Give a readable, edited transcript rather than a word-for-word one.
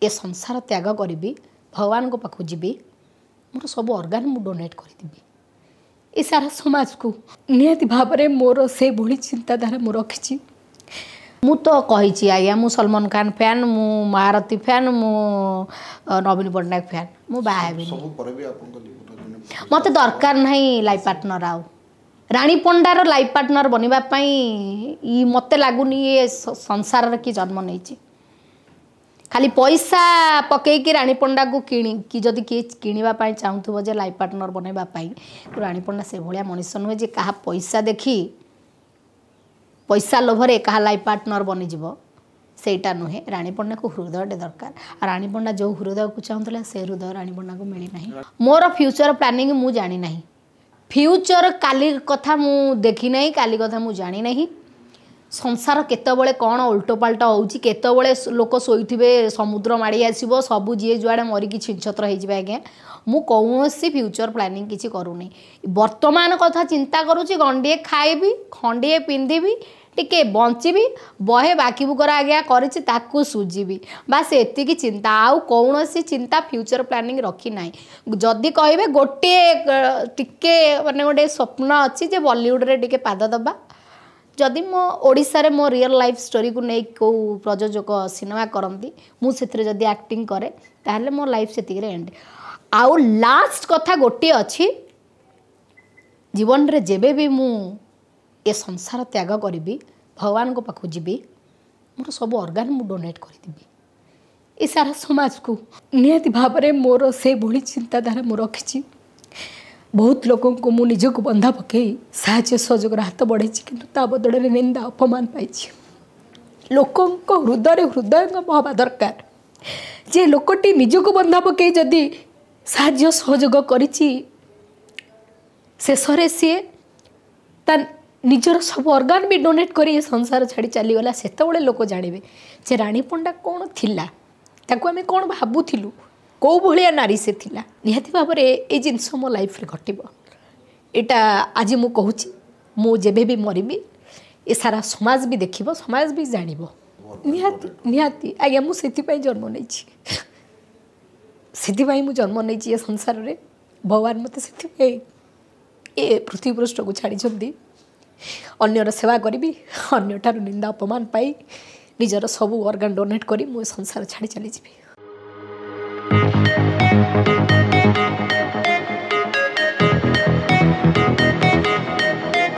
ए संसार त्याग करी भगवान को पाखु जीवी मोर सब ऑर्गन मु डोनेट करदेवी ए सारा समाज को निहाती भाव में मोर से भली चिंताधारा मु रखी मु तो कही आज्ञा मु सलमान खान फैन मु महारती फैन मु नवीन पट्टनायक फैन मु बाहेबी मत दरकार नहीं लाइफ पार्टनर आउ रानी पंडार लाइफ पार्टनर बनवाई मत लगुनि ये संसार की जन्म नहीं खाली पैसा पकईकि रानी पंडा को कि जदि किए किणवाई चाहूब जे लाइफ पार्टनर बनवाई तो रानी पंडा से भाया मनीष नुहे जे क्या पैसा देखी पैसा लोभरे क्या लाइफ पार्टनर बनीज सेटा नुहे रानी पंडा को हृदय दरकार रानी पंडा जो हृदय को चाहूला से हृदय रानी पंडा को मिलना मोर फ्यूचर प्लानिंग मु जानी ना फ्यूचर काली कथा मु देखी ना काली कथा मु जानी ना संसार केतबले कौन उल्टो पाल्टा होउची केतबले लोक शोइथिबे समुद्र माड़ी आसीबो सबु जीए जुआड़े मरिकी छिनछत्र होइजिबे आज्ञा मु कौनसी फ्यूचर प्लानिंग किछि करूनी वर्तमान कथा चिंता करूची गंडिए खाइबी खंडिए पिंधिबी टिके बंचीबी बहे बाकी बुकर आज्ञा करिछि ताकू सुजीबी बास एतिकी चिंता आउ कौनसी चिंता फ्यूचर प्लानिंग रखी नाई जदि कहबे गोटे टिके माने गोटे स्वप्न अछि जे बॉलीवुड रे टिके पाद दबा जदि मो ओडिसा रे मो रियल लाइफ स्टोरी को नहीं को प्रयोजक सिनेमा करती मुझे जदि एक्टिंग करे ताहले मो लाइफ से एंड आउ लास्ट कथा गोटे अच्छी जीवन रे जेबे भी मु ए संसार त्याग करी भगवान को पाखु जीवी मोर सब ऑर्गन मु डोनेट करदेवी ए सारा समाज को निहाती भाव में मोर से भली चिंताधारा मु रखी बहुत लोगों को मु निज को बंधा पकई साहाଯ୍य सहयोग हाथ बढ़े किंतु ता बदल में निंदा अपमान पाई लोकों हृदय हृदय हवा दरकार जे लोकटी निज को बंधा पकई जदि साहाଯ୍य सहयोग करिछि शेषरे सी निजर सब ऑर्गन भी डोनेट करी संसार छाड़ी चलीगला सेतबले लोक जानवे जे रानी पंडा कौन थिला ताकू आमे कौन भाबुथिलु कौ भाया नारी से थिला निहाती भाव में ये जिनस मो लाइफ रे घटिबो एटा आज मु कहूची मु जेबे भी मरिबी ए सारा समाज भी देखिबो समाज भी जानिबो निहाती निहाती आज्ञा मु सेति पई जन्म नैछि सेति पई मु जन्म नैछि ए संसार रे भगवान मते सेति पई ए पृथ्वी पृष्ठ को छाड़ी छंदी अन्यर सेवा करी अन्य ठार निंदा अपमान पाई निजर सब ऑर्गन डोनेट करी मु संसार छाड़ी चली जीवी।